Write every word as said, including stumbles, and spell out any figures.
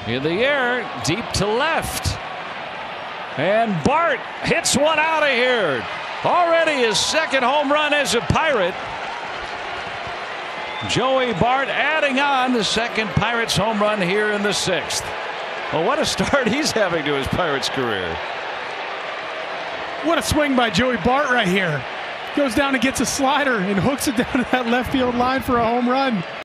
In the air, deep to left. And Bart hits one out of here. Already his second home run as a Pirate. Joey Bart adding on the second Pirates home run here in the sixth. Well, what a start he's having to his Pirates career. What a swing by Joey Bart right here. Goes down and gets a slider and hooks it down to that left field line for a home run.